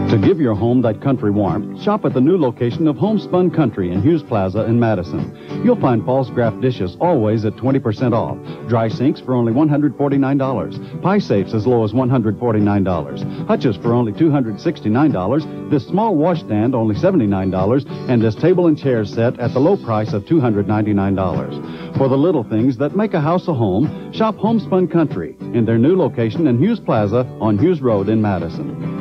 To give your home that country warmth, shop at the new location of Homespun Country in Hughes Plaza in Madison. You'll find false graft dishes always at 20% off. Dry sinks for only $149. Pie safes as low as $149. Hutches for only $269. This small washstand only $79. And this table and chair set at the low price of $299. For the little things that make a house a home, shop Homespun Country in their new location in Hughes Plaza on Hughes Road in Madison.